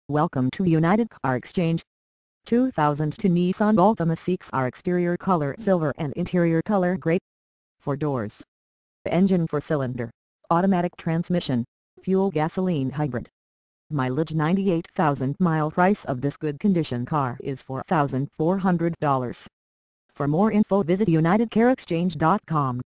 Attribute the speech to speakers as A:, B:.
A: Welcome to United Car Exchange. 2002 Nissan Altima seeks our exterior color silver and interior color gray. 4 doors. Engine 4-cylinder. Automatic transmission. Fuel gasoline hybrid. Mileage 98,000 mile. Price of this good condition car is $4,400. For more info visit UnitedCarExchange.com.